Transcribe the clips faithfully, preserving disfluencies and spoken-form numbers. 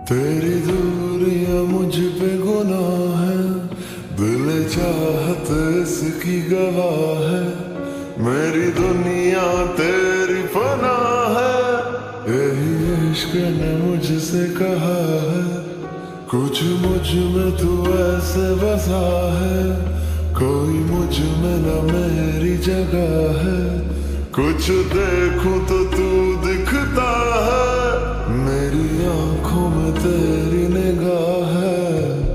तेरी दूरियां मुझ पे गुनाह है, दिल चाहत इसकी गवाह है। मेरी दुनिया तेरी फना है, यही इश्क ने मुझसे कहा है। कुछ मुझ में तू ऐसे बसा है, कोई मुझ में न मेरी जगह है। कुछ देखूं तो तू दिखता है, मेरी आंखों में तेरी निगाह है।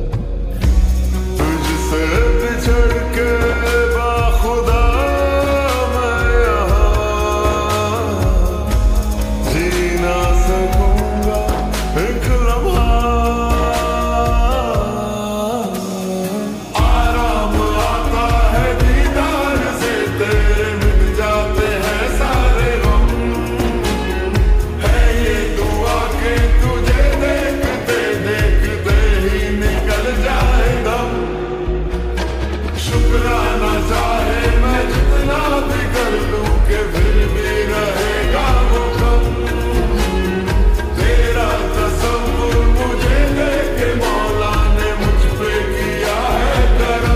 तुझसे बिछड़ के बाखुदा मैं यहाँ जी ना सकूंगा एक लम्हा। आराम आता है दीदार से तेरे, मिट जाते हैं सारे गम। है ये दुआ के तुझे देखते देखते ही निकल जाए दम। शुक्राना चाहे मैं जितना भी कर लूं कि फिर भी रहेगा वो कम। तेरा तसव्वुर मुझे देके मौला ने मुझ पे किया है करम।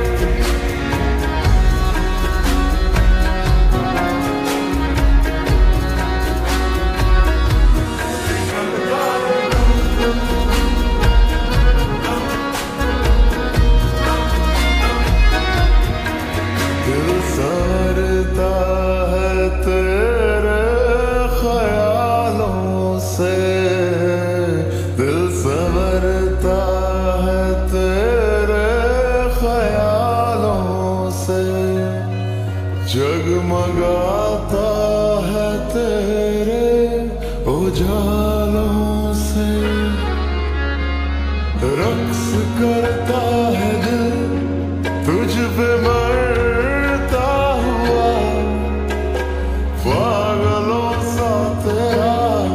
दिल सारता है तेरे ख्यालों से, दिल संवरता है तेरे ख्यालों से। जगमगाता है तेरे उजालों से, रक्स करता है दिल तुझ पे मरता हुआ। पागलों सा तेरा,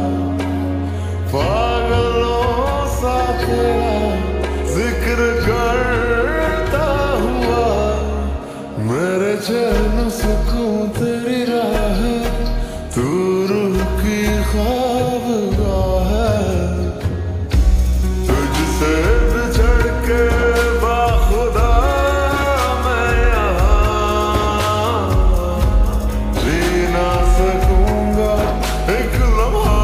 पागलों सा तेरा जिक्र करता हुआ। मेरे चैन सुकून तेरी राह है, तू रूह की ख्वाबगाह है। तुझसे बिछड़ के बाखुदा मैं यहाँ जी ना सकूंगा एक लम्हा।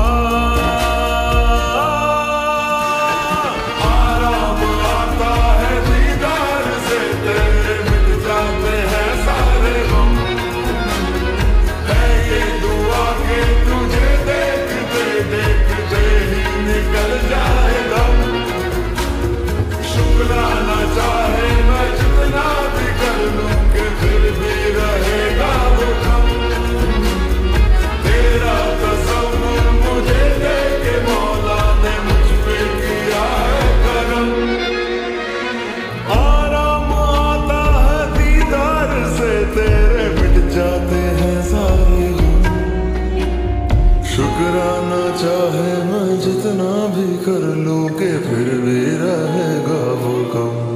आराम आता है दीदार से तेरे, मिट जाते हैं सारे गम। है ये दुआ के तुझे देखते देखते ही निकल जाए दम। शुक्राना चाहे मैं जितना भी कर लूं कि फिर भी रहेगा वो कम। तेरा तसव्वुर मुझे देके मौला ने मुझ पे किया है करम। आराम आता है दीदार से तेरे, मिट जाते हैं सारे गम। शुक्राना चाहे मैं जितना भी कर लूं कि फिर भी रहेगा वो कम।